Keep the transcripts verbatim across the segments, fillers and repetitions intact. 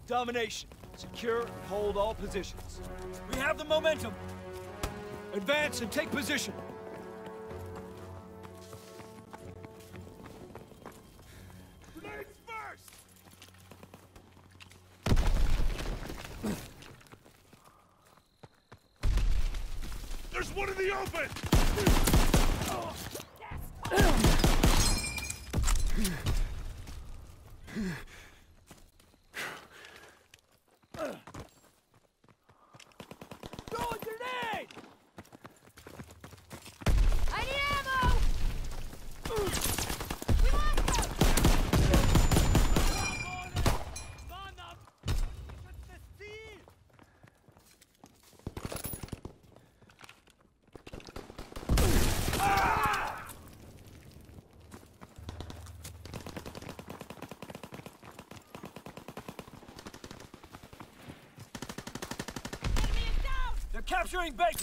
Domination. Secure and hold all positions. We have the momentum. Advance and take position. Grenades first! There's one in the open! Throwing grenade! I need ammo! We lost them! They're capturing Baker!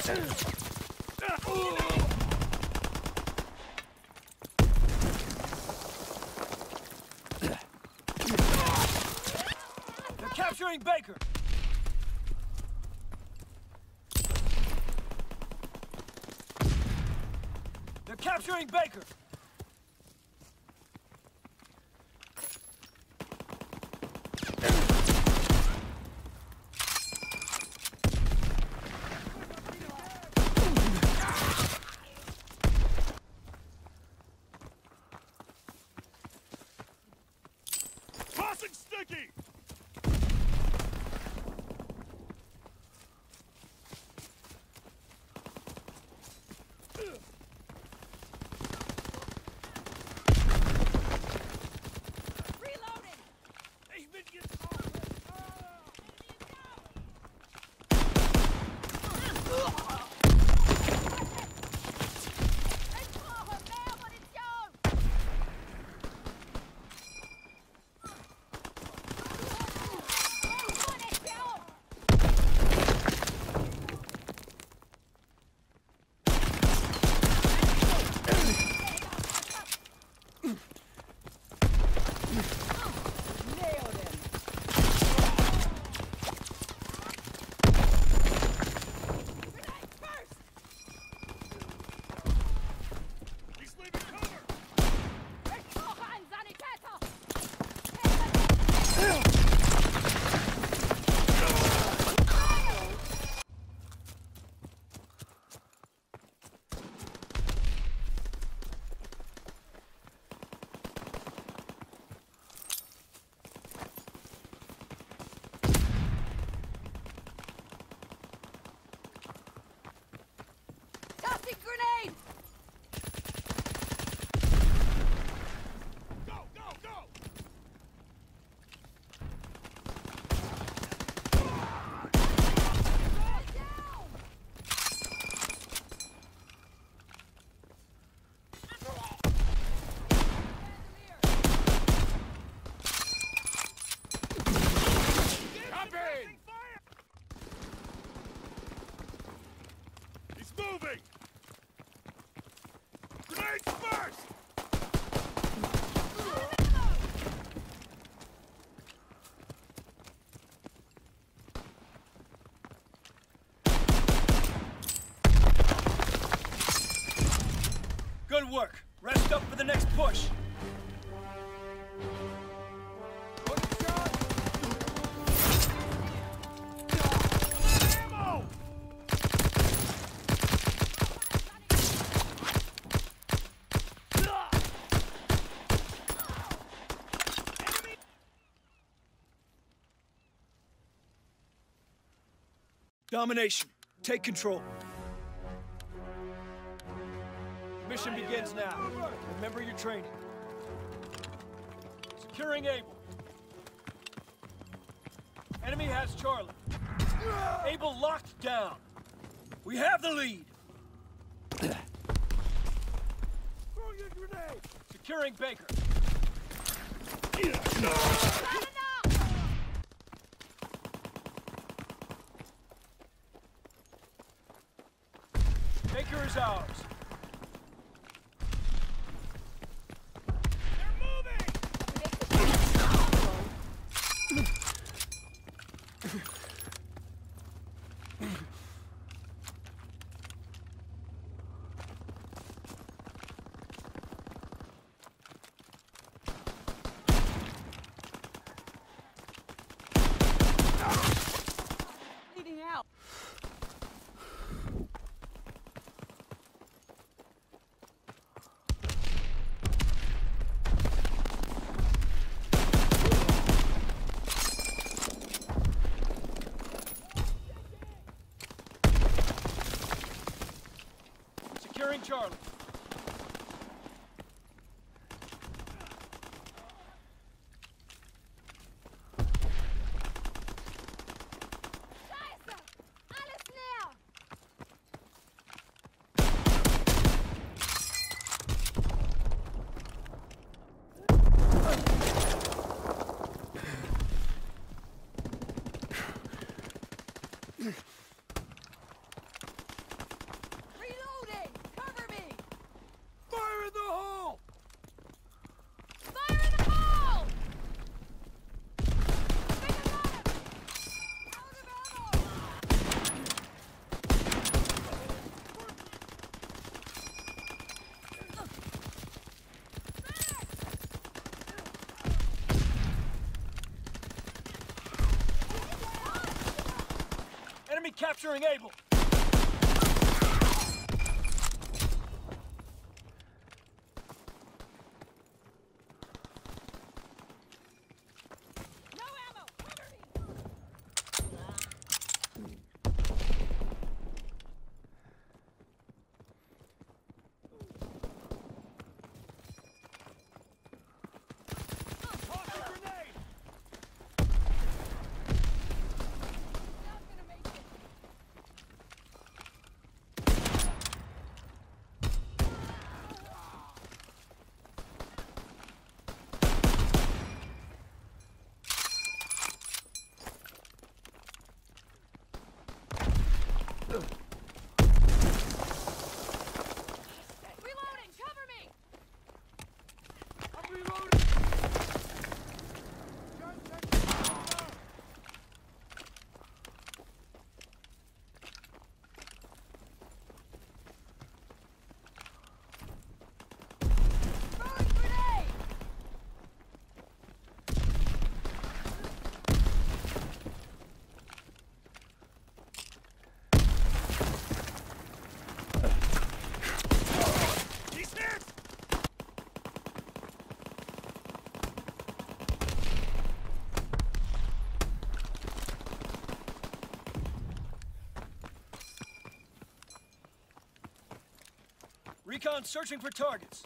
They're capturing Baker! They're capturing Baker! Tossing sticky! Reloading! Ich bin getroffen! Ich brauche mehr Munition! Munition! Nailed him! Grenade first! He's leaving cover! Ich brauche einen Sanitäter! Tossing grenade! Go, go, go! Man down! Copy! He's moving! Grenades first! Good work. Rest up for the next push. Ammo! Domination. Take control. Mission begins now. Remember your training. Securing Able. Enemy has Charlie. Able locked down. We have the lead. Throw your grenade! Securing Baker. Not enough! Baker is ours. They're moving! Bleeding out. Securing Charlie. Scheiße! Alles leer! Reloading! Cover me! Fire in the hole! Fire in the hole! Bring it on him! Out of ammo! Enemy capturing Able! No ammo! Cover me! Toss a grenade! Not gonna make it. Reloading! Cover me! I'm reloading! Throwing grenade! He's hit! Recon searching for targets.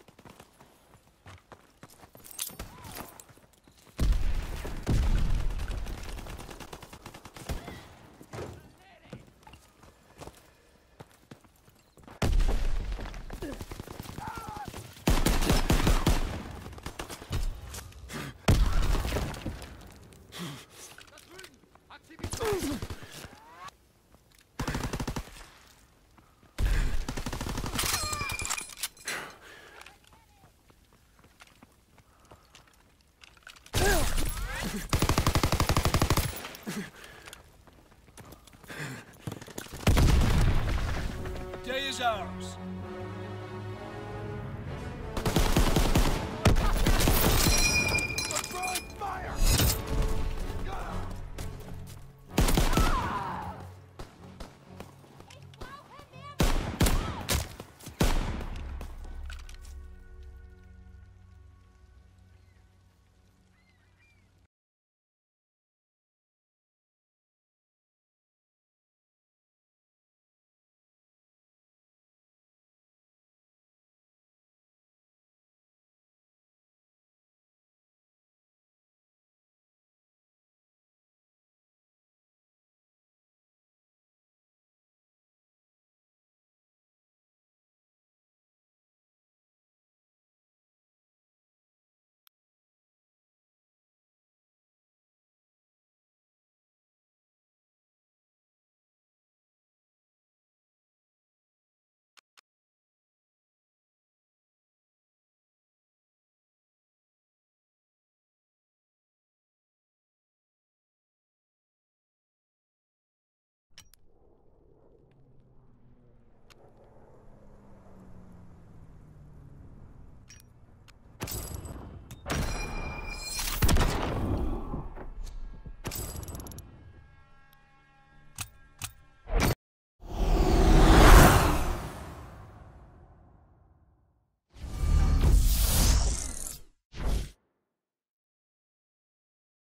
Day is ours.